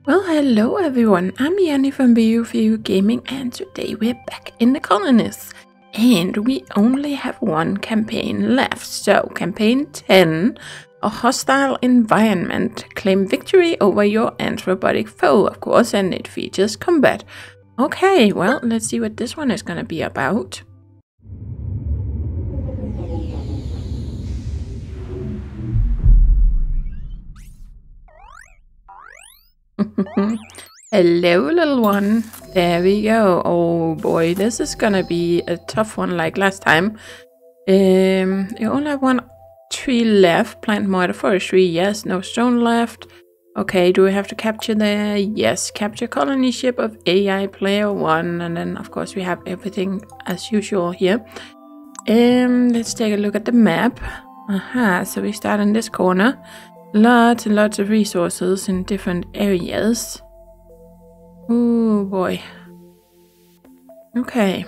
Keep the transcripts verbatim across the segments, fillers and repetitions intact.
Well, hello everyone, I'm Yanni from B U V U Gaming, and today we're back in the colonies. And we only have one campaign left, so campaign ten, a hostile environment. Claim victory over your anthropotic foe, of course, and it features combat. Okay, well, let's see what this one is gonna be about. Hello, little one. There we go. Oh boy, this is gonna be a tough one like last time. Um, you only have one tree left. Plant more forestry. Yes, no stone left. Okay, do we have to capture the... Yes, capture colony ship of A I player one. And then, of course, we have everything as usual here. Um, let's take a look at the map. Aha, so we start in this corner. Lots and lots of resources in different areas. Oh boy. Okay.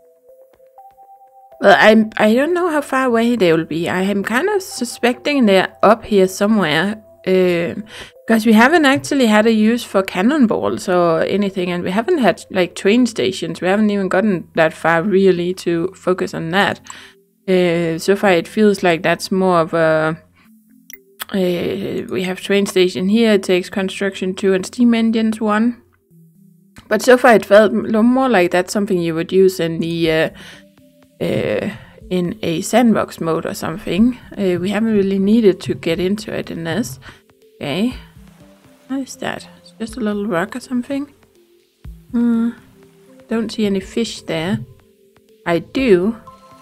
Well, I I don't know how far away they will be. I am kind of suspecting they're up here somewhere. Uh, because we haven't actually had a use for cannonballs or anything, and we haven't had like train stations. We haven't even gotten that far really to focus on that. Uh, so far it feels like that's more of a... Uh, we have train station here, it takes construction two and steam engines one. But so far it felt more like that's something you would use in the uh, uh, in a sandbox mode or something. Uh, we haven't really needed to get into it in this. Okay, what is that? It's just a little rock or something. Hmm. Don't see any fish there. I do.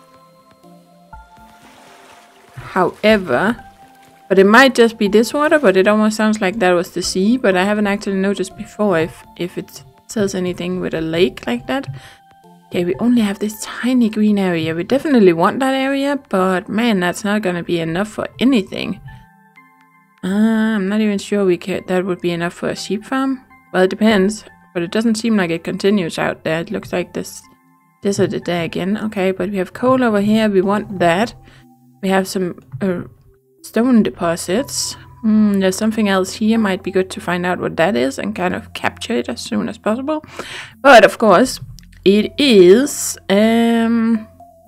However. But it might just be this water, but it almost sounds like that was the sea, but I haven't actually noticed before if, if it says anything with a lake like that. Okay, we only have this tiny green area. We definitely want that area, but man, that's not gonna be enough for anything. Uh, I'm not even sure we could, that would be enough for a sheep farm. Well, it depends, but it doesn't seem like it continues out there. It looks like this desert is there again. Okay, but we have coal over here. We want that. We have some... Uh, stone deposits. Mm, there's something else here. Might be good to find out what that is and kind of capture it as soon as possible. But of course, it is... Um,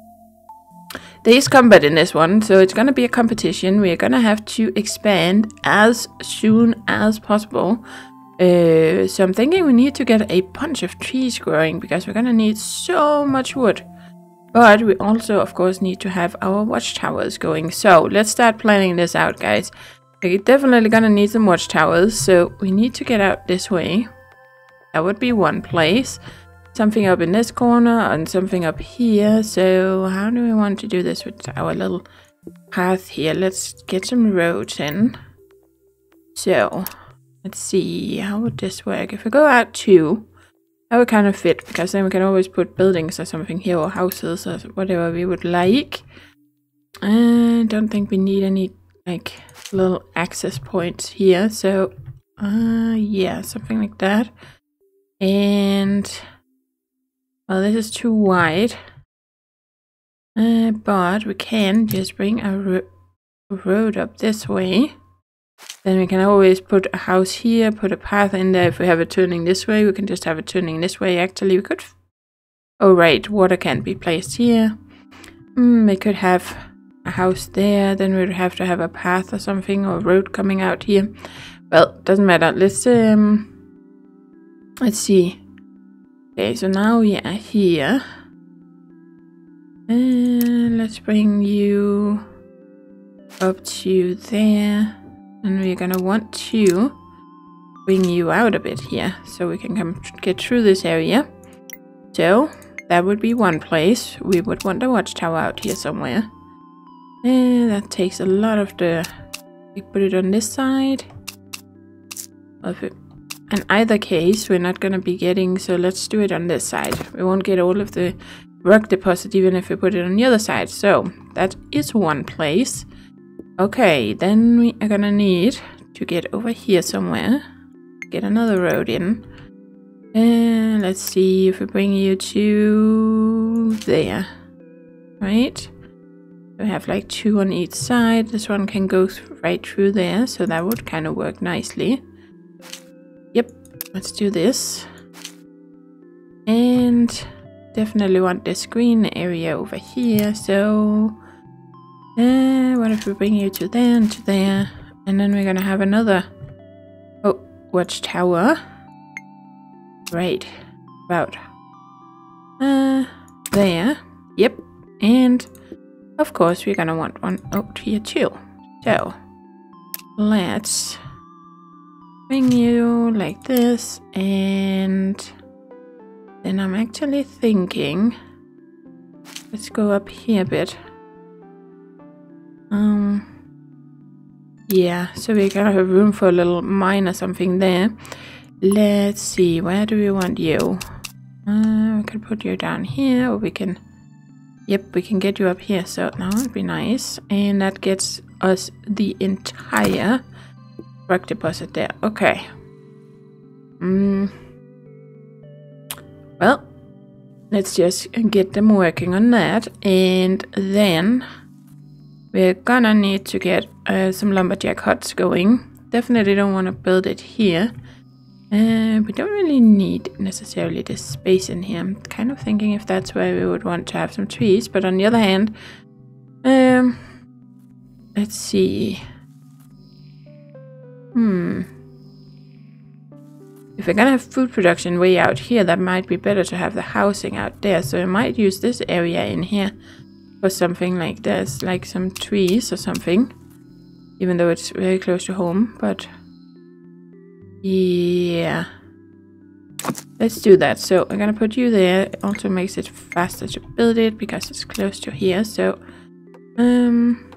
there is combat in this one, so it's gonna be a competition. We're gonna have to expand as soon as possible. Uh, so I'm thinking we need to get a bunch of trees growing because we're gonna need so much wood. But we also, of course, need to have our watchtowers going. So let's start planning this out, guys. We're definitely gonna need some watchtowers, so we need to get out this way. That would be one place. Something up in this corner and something up here. So how do we want to do this with our little path here? Let's get some roads in. So let's see, how would this work? If we go out two... That would kind of fit, because then we can always put buildings or something here, or houses, or whatever we would like. I don't think we need any, like, little access points here, so, uh, yeah, something like that. And, well, this is too wide. Uh, but we can just bring a ro road up this way. Then we can always put a house here, put a path in there. If we have it turning this way, we can just have it turning this way. Actually, we could... Oh, right. Water can't be placed here. Mm, we could have a house there. Then we'd have to have a path or something, or a road coming out here. Well, doesn't matter. Let's, um... Let's see. Okay, so now we are here. And let's bring you up to there. And we're gonna want to bring you out a bit here, so we can come get through this area. So, that would be one place. We would want a watchtower out here somewhere. And that takes a lot of the... We put it on this side. Of it. In either case, we're not gonna be getting... So let's do it on this side. We won't get all of the rock deposit even if we put it on the other side. So, that is one place. Okay, then we are gonna need to get over here somewhere. Get another road in. And let's see if we bring you to there. Right? We have like two on each side. This one can go th right through there, so that would kind of work nicely. Yep, let's do this. And definitely want this green area over here. So uh, what if we bring you to there and to there? And then we're gonna have another oh watchtower. Right, about uh there. Yep, and of course we're gonna want one out here too. So let's bring you like this, and then I'm actually thinking, let's go up here a bit. Um, yeah, so we're gonna have room for a little mine or something there. Let's see, where do we want you? Uh, we can put you down here, or we can, yep, we can get you up here, so that would be nice. And that gets us the entire rock deposit there. Okay. Mm. Well, let's just get them working on that, and then we're gonna need to get uh, some lumberjack huts going. Definitely don't want to build it here. Uh, we don't really need necessarily this space in here. I'm kind of thinking if that's where we would want to have some trees, but on the other hand, um, let's see. Hmm. If we're gonna have food production way out here, that might be better to have the housing out there. So I might use this area in here for something like this, like some trees or something. Even though it's very close to home, but yeah. Let's do that. So I'm gonna put you there. It also makes it faster to build it because it's close to here. So um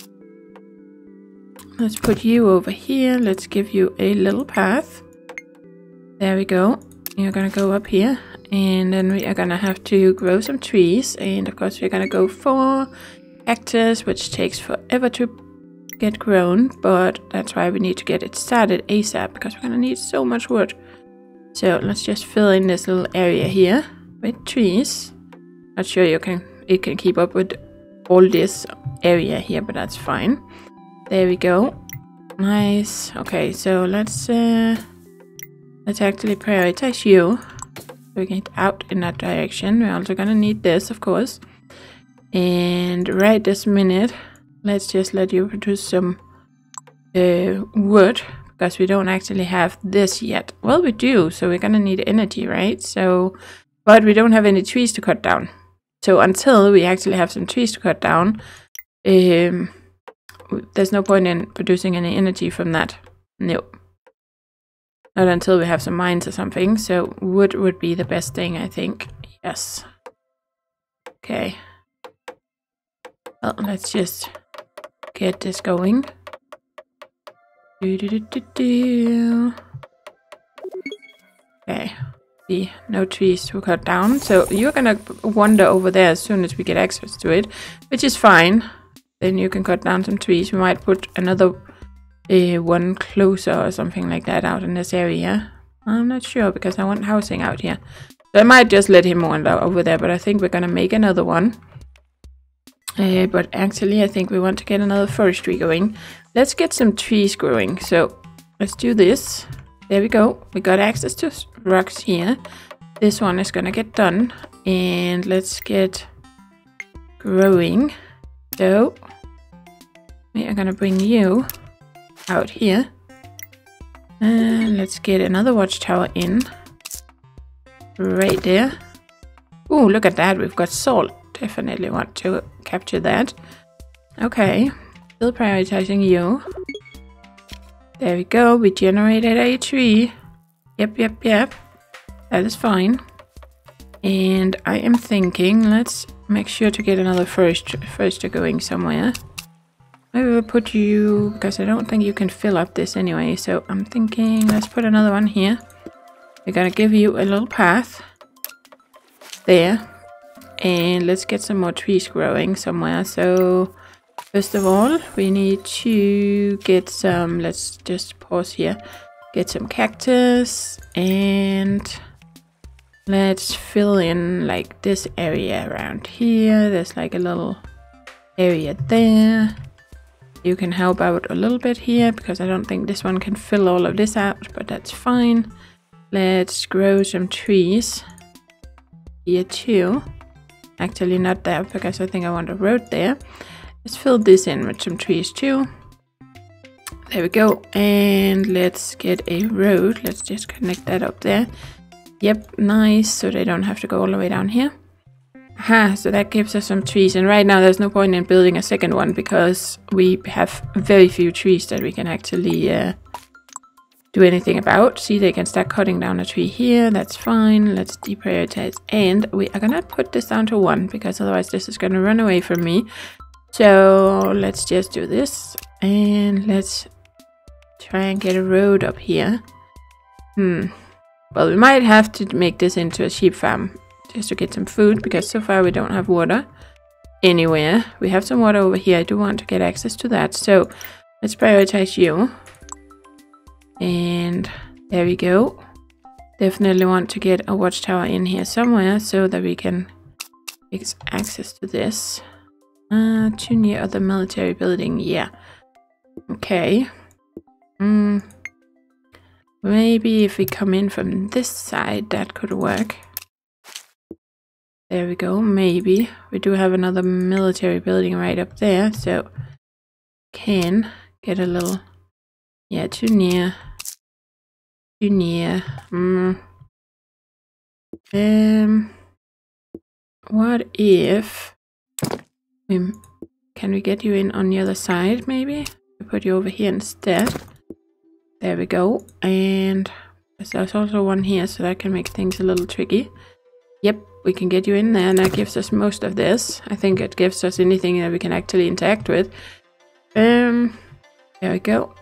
let's put you over here. Let's give you a little path. There we go. You're gonna go up here, and then we are gonna have to grow some trees, and of course we're gonna go for cactus, which takes forever to get grown, but that's why we need to get it started ASAP, because we're gonna need so much wood. So let's just fill in this little area here with trees. Not sure you can it can keep up with all this area here, but that's fine. There we go. Nice. Okay, so let's uh let's actually prioritize you. We get out in that direction. We're also gonna need this, of course. And right this minute, let's just let you produce some uh, wood, because we don't actually have this yet. Well, we do, so we're gonna need energy, right? So, but we don't have any trees to cut down. So until we actually have some trees to cut down, um, there's no point in producing any energy from that. Nope. Not until we have some mines or something. So wood would be the best thing, I think. Yes. Okay. Well, let's just get this going. Do, do, do, do, do. Okay. See, no trees to cut down. So you're gonna wander over there as soon as we get access to it, which is fine. Then you can cut down some trees. We might put another uh, one closer or something like that out in this area. I'm not sure, because I want housing out here. So I might just let him wander over there, but I think we're gonna make another one. Uh, but actually, I think we want to get another forestry going. Let's get some trees growing. So let's do this. There we go. We got access to rocks here. This one is gonna get done. And let's get growing. So we are gonna bring you out here. And let's get another watchtower in. Right there. Oh, look at that. We've got salt. Definitely want to capture that. Okay, still prioritizing you. There we go. We generated a tree. Yep, yep, yep. That is fine. And I am thinking, let's make sure to get another forest forester going somewhere. Maybe we'll put you, because I don't think you can fill up this anyway. So I'm thinking, let's put another one here. We're gonna give you a little path. There. And let's get some more trees growing somewhere. So first of all, we need to get some, let's just pause here, get some cactus, and let's fill in like this area around here. There's like a little area there. You can help out a little bit here, because I don't think this one can fill all of this out, but that's fine. Let's grow some trees here too. Actually not there, because I think I want a road there. Let's fill this in with some trees too. There we go. And let's get a road. Let's just connect that up there. Yep, nice. So they don't have to go all the way down here. Aha, so that gives us some trees. And right now there's no point in building a second one, because we have very few trees that we can actually uh, do anything about. See, they can start cutting down a tree here. That's fine. Let's deprioritize. And we are gonna put this down to one, because otherwise this is gonna run away from me. So let's just do this. And let's try and get a road up here. Hmm. Well, we might have to make this into a sheep farm just to get some food, because so far we don't have water anywhere. We have some water over here. I do want to get access to that. So let's prioritize you. And there we go. Definitely want to get a watchtower in here somewhere so that we can get access to this. Uh, too near other military building. Yeah. Okay. Hmm. Maybe if we come in from this side, that could work. There we go. Maybe. We do have another military building right up there, so can get a little... Yeah, too near. Too near. Mm. Um. What if we... Can we get you in on the other side, maybe? We put you over here instead. There we go. And there's also one here, so that can make things a little tricky. Yep, we can get you in there, and that gives us most of this. I think it gives us anything that we can actually interact with. Um, there we go.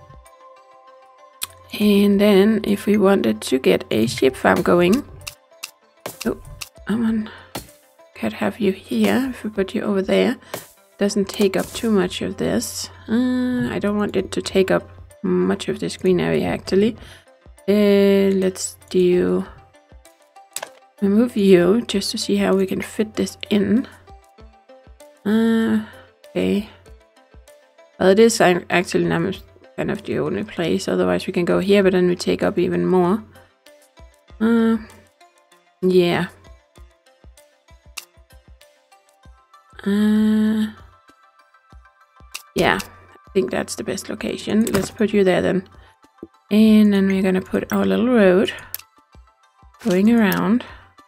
And then, if we wanted to get a sheep farm going... Oh, come on. Could have you here, if we put you over there. Doesn't take up too much of this. Uh, I don't want it to take up much of this green area, actually. Uh, let's do... Remove you, just to see how we can fit this in. Uh, okay. Well, it is actually not kind of the only place. Otherwise, we can go here, but then we take up even more. Uh, yeah. Uh, yeah, I think that's the best location. Let's put you there then. And then we're gonna put our little road going around.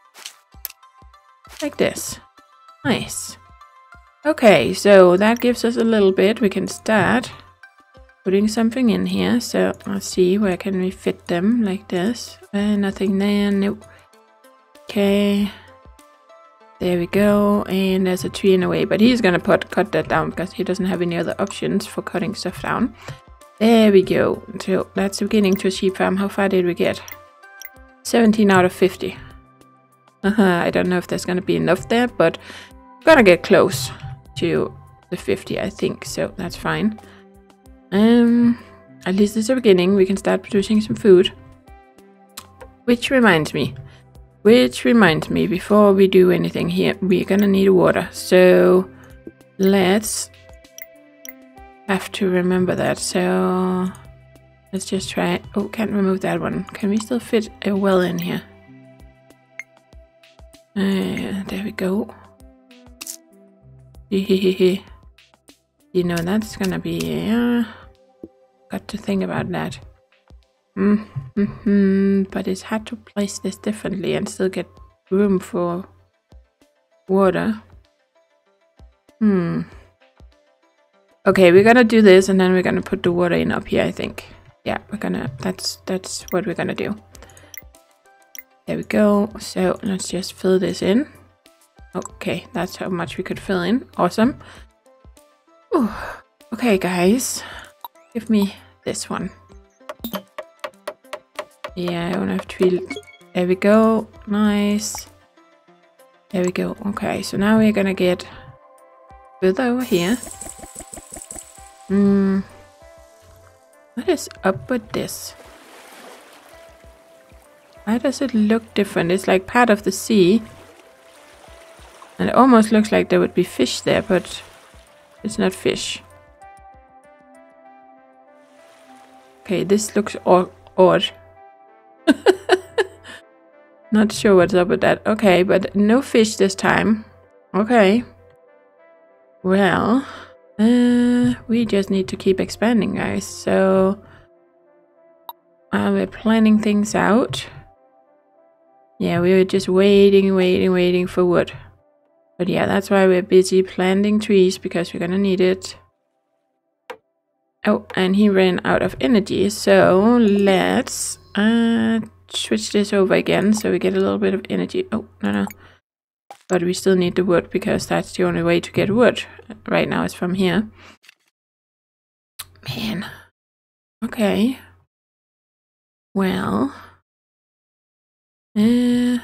Like this. Nice. Okay, so that gives us a little bit. We can start putting something in here. So let's see, where can we fit them like this? Uh, nothing there. Nope. Okay. There we go. And there's a tree in the way, but he's gonna put cut that down because he doesn't have any other options for cutting stuff down. There we go. So that's the beginning to a sheep farm. How far did we get? seventeen out of fifty. Uh-huh, I don't know if there's gonna be enough there, but we're gonna get close to the fifty, I think, so that's fine. Um, at least it's the beginning. We can start producing some food. Which reminds me, which reminds me, before we do anything here, we're gonna need water. So let's have to remember that. So let's just try. Oh, can't remove that one. Can we still fit a well in here? Uh, there we go. You know, that's gonna be... Uh, got to think about that. Mm -hmm. But it's hard to place this differently and still get room for water. Hmm. Okay, we're gonna do this, and then we're gonna put the water in up here, I think. Yeah, we're gonna... That's, that's what we're gonna do. There we go. So let's just fill this in. Okay, that's how much we could fill in. Awesome. Ooh. Okay, guys. Give me this one. Yeah, I don't have to feel... There we go. Nice. There we go. Okay, so now we're gonna get further over here. Hmm. What is up with this? Why does it look different? It's like part of the sea. And it almost looks like there would be fish there, but it's not fish. Okay, this looks odd. Not sure what's up with that. Okay, but no fish this time. Okay. Well, uh, we just need to keep expanding, guys. So, while we're planning things out, yeah, we were just waiting, waiting, waiting for wood. But yeah, that's why we're busy planting trees, because we're gonna need it. Oh, and he ran out of energy, so let's uh, switch this over again so we get a little bit of energy. Oh, no, no. But we still need the wood, because that's the only way to get wood. Right now it's from here. Man. Okay. Well. Uh,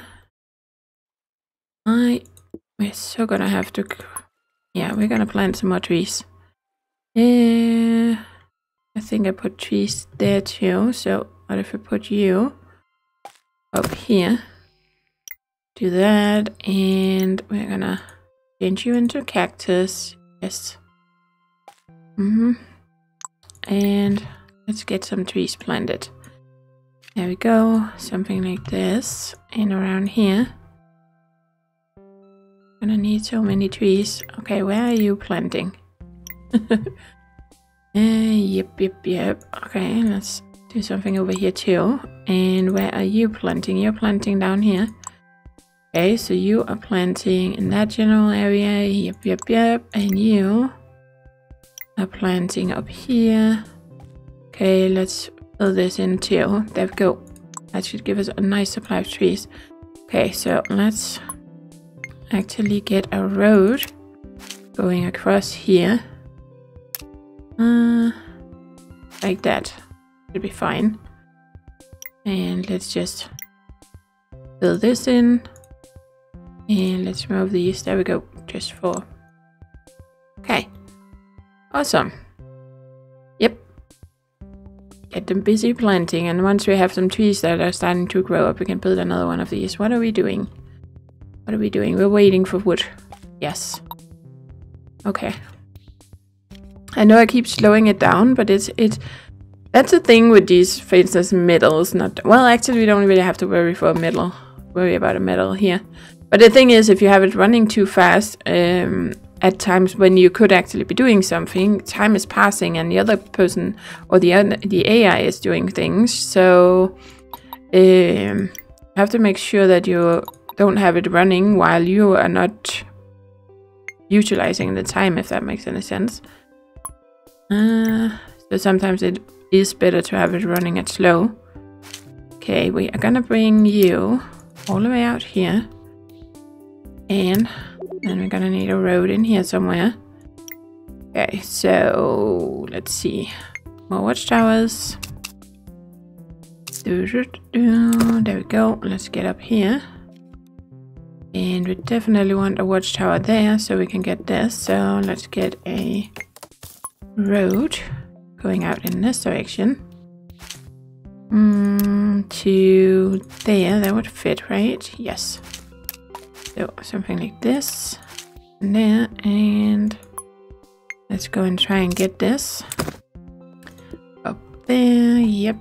I... We're so gonna have to... Yeah, we're gonna plant some more trees. Uh, I think I put trees there too. So what if I put you up here? Do that, and we're gonna change you into cactus. Yes. Mm-hmm. And let's get some trees planted. There we go. Something like this. And around here. Gonna need so many trees. Okay, where are you planting? uh, yep, yep, yep. Okay, let's do something over here too. And where are you planting? You're planting down here. Okay, so you are planting in that general area. Yep, yep, yep. And you are planting up here. Okay, let's fill this in too. There we go. That should give us a nice supply of trees. Okay, so let's actually get a road going across here. Uh, like that. Should be fine. And let's just fill this in. And let's move these. There we go. Just for... Okay. Awesome. Yep. Get them busy planting. And once we have some trees that are starting to grow up, we can build another one of these. What are we doing? What are we doing? We're waiting for wood. Yes. Okay. I know I keep slowing it down, but it's... it's that's the thing with these, for instance, metals. Not... Well, actually, we don't really have to worry for a metal. Worry about a metal here. But the thing is, if you have it running too fast, um, at times when you could actually be doing something, time is passing and the other person or the other, the A I is doing things. So um, you have to make sure that you don't have it running while you are not utilizing the time, if that makes any sense. Uh, so sometimes it is better to have it running at slow. Okay, we are gonna bring you all the way out here. And then we're gonna need a road in here somewhere. Okay, so let's see. More watchtowers. There we go. Let's get up here. And we definitely want a watchtower there so we can get this. So let's get a road going out in this direction. Mm, to there, that would fit, right? Yes. So something like this, and there, and let's go and try and get this up there. Yep.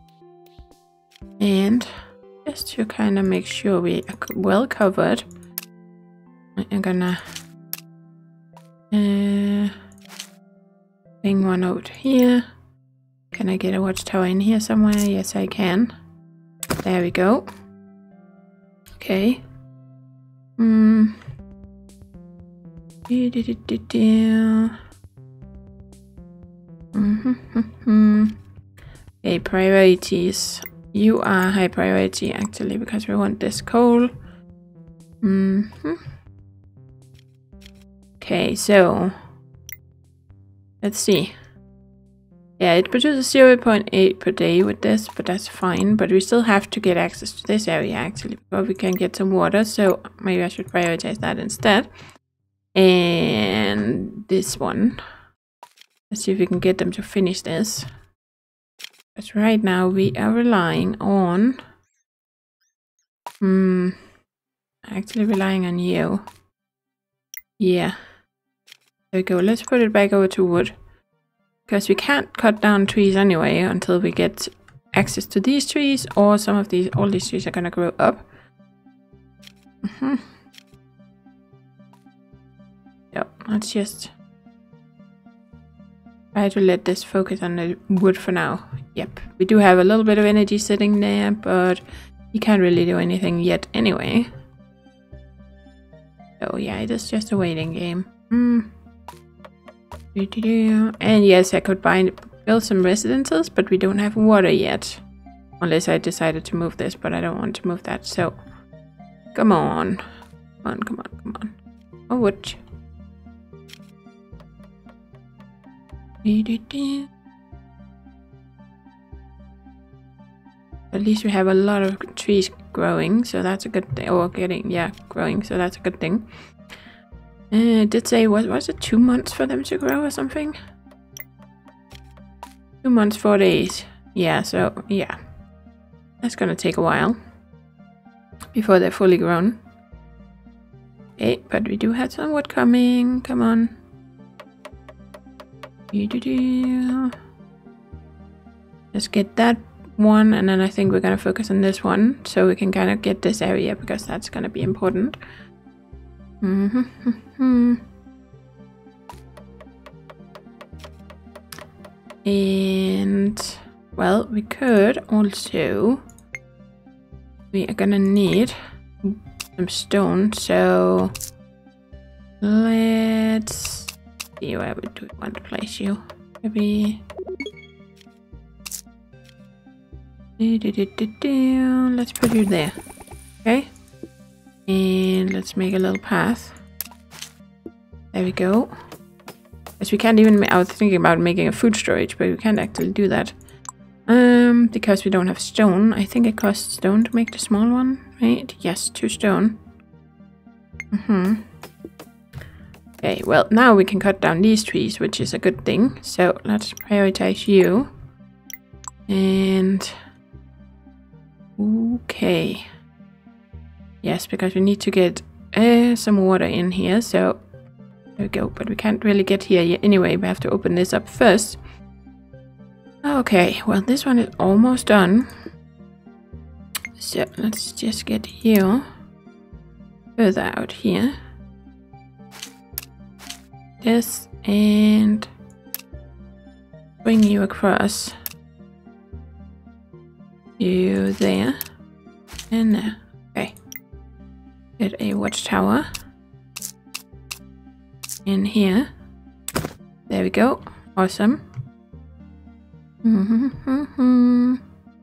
And just to kind of make sure we are well covered, I'm gonna uh, bring one out here. Can I get a watchtower in here somewhere? Yes, I can. There we go. Okay. Hmm. Do, do, do, do, do. Mm-hmm. Okay, priorities. You are high priority actually because we want this coal. Mm-hmm. Okay, so let's see. Yeah, it produces zero point eight per day with this, but that's fine. But we still have to get access to this area actually before we can get some water. So maybe I should prioritize that instead. And this one. Let's see if we can get them to finish this. But right now we are relying on... Hmm. Actually relying on you. Yeah. There we go. Let's put it back over to wood. because we can't cut down trees anyway until we get access to these trees, or some of these, all these trees are gonna grow up. Mm-hmm. Yep, let's just try to let this focus on the wood for now. Yep, we do have a little bit of energy sitting there, but we can't really do anything yet anyway. So yeah, it is just a waiting game. Mm. And yes, I could buy, build some residences, but we don't have water yet. Unless I decided to move this, but I don't want to move that, so... Come on. Come on, come on, come on. Oh, wood. At least we have a lot of trees growing, so that's a good thing. Or getting, yeah, growing, so that's a good thing. Uh, it did say, what was it, two months for them to grow or something? Two months, four days. Yeah, so, yeah. That's gonna take a while before they're fully grown. Okay, but we do have some wood coming. Come on. Let's get that one, and then I think we're gonna focus on this one, so we can kind of get this area, because that's gonna be important. Mm-hmm. And well, we could also, we are gonna need some stone, so let's see, where we do want to place you. Maybe let's put you there. Okay, and let's make a little path. There we go. Because we can't even, I was thinking about making a food storage, but we can't actually do that. Um, because we don't have stone. I think it costs stone to make the small one, right? Yes, two stone. Mm-hmm. Okay, well, now we can cut down these trees, which is a good thing. So let's prioritize you. And... okay. Yes, because we need to get uh, some water in here, so... there we go, but we can't really get here yet anyway. We have to open this up first. Okay, well, this one is almost done. So let's just get you further out here. This, and bring you across. You there. And there. Okay. Get a watchtower in here. There we go. Awesome. Mm-hmm.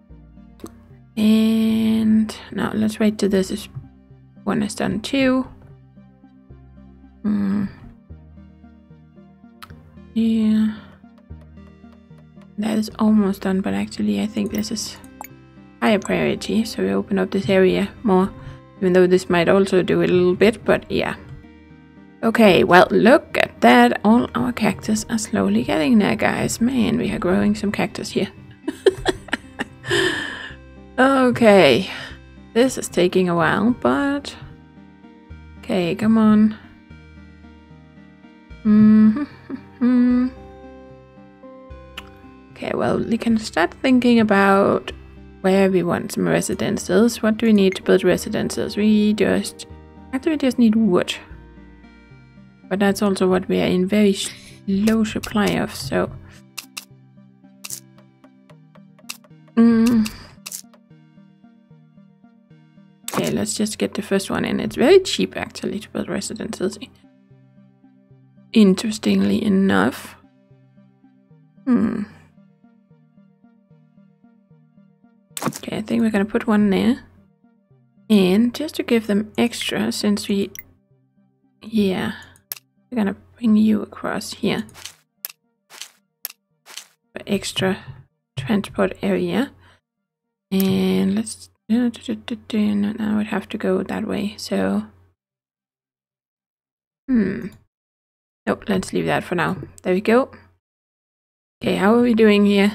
And now let's wait till this is one is done too. Mm. Yeah. That is almost done, but actually I think this is higher priority, so we open up this area more. Even though this might also do it a little bit, but yeah. Okay, well, look at that. All our cactus are slowly getting there, guys. Man, we are growing some cactus here. Okay. This is taking a while, but... okay, come on. Mm-hmm. Okay, well, we can start thinking about where we want some residences. What do we need to build residences? We just... actually, we just need wood. But that's also what we are in very low supply of, so... Mm. Okay, let's just get the first one in. It's very cheap, actually, to build residences. Interestingly enough. Hmm. Okay, I think we're gonna put one there. And just to give them extra, since we... yeah... we're gonna bring you across here for extra transport area. And let's... now I would have to go that way, so... Hmm. Nope, let's leave that for now. There we go. Okay, how are we doing here?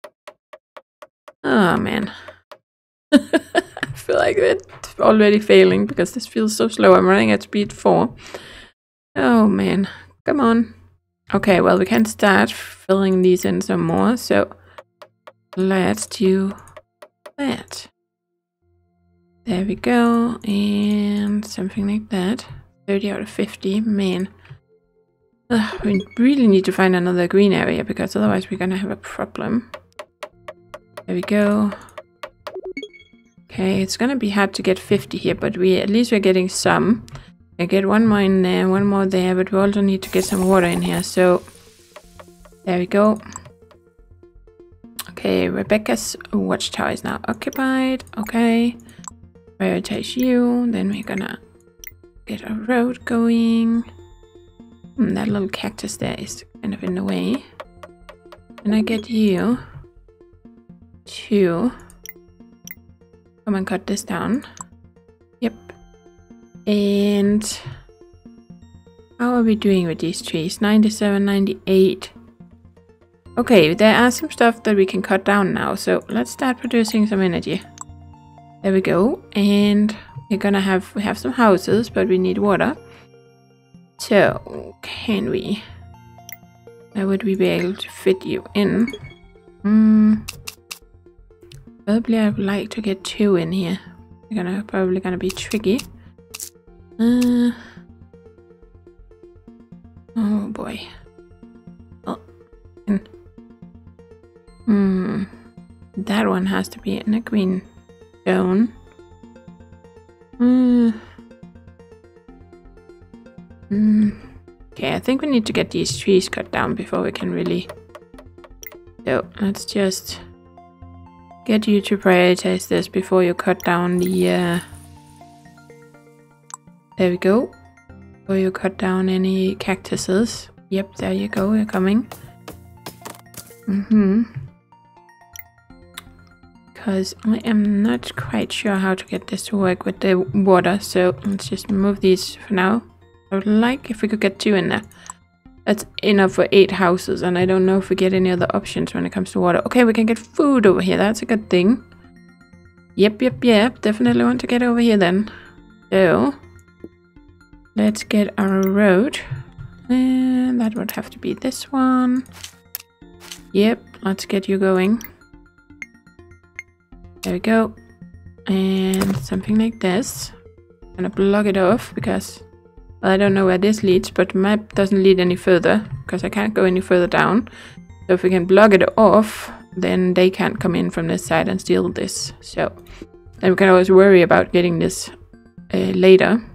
Oh, man. I feel like it's already failing because this feels so slow. I'm running at speed four. Oh, man. Come on. Okay, well, we can start filling these in some more, so let's do that. There we go, and something like that. thirty out of fifty, man. Ugh, we really need to find another green area, because otherwise we're gonna have a problem. There we go. Okay, it's gonna be hard to get fifty here, but we at least we're getting some. I get one more in there, one more there, but we also need to get some water in here, so there we go. Okay, Rebecca's watchtower is now occupied. Okay, prioritize you. Then we're gonna get a road going. Hmm, that little cactus there is kind of in the way. And I get you to come and cut this down. Yep. And how are we doing with these trees? ninety-seven, ninety-eight. Okay, there are some stuff that we can cut down now, so let's start producing some energy. There we go. And we're gonna have we have some houses, but we need water. So can we? How would we be able to fit you in? Hmm. Probably I would like to get two in here. We're gonna probably gonna be tricky. Uh, oh boy. Oh. Hmm. That one has to be in a green zone. Hmm. Hmm. Okay, I think we need to get these trees cut down before we can really. So let's just get you to prioritize this before you cut down the. Uh, There we go. Before you cut down any cactuses. Yep, there you go, you're coming. Mm-hmm. Because I am not quite sure how to get this to work with the water, so let's just move these for now. I would like if we could get two in there. That's enough for eight houses, and I don't know if we get any other options when it comes to water. Okay, we can get food over here, that's a good thing. Yep, yep, yep, definitely want to get over here then. So let's get our road. And that would have to be this one. Yep, let's get you going. There we go. And something like this. I'm gonna block it off because, well, I don't know where this leads, but the map doesn't lead any further because I can't go any further down. So if we can block it off, then they can't come in from this side and steal this. So then we can always worry about getting this uh, later.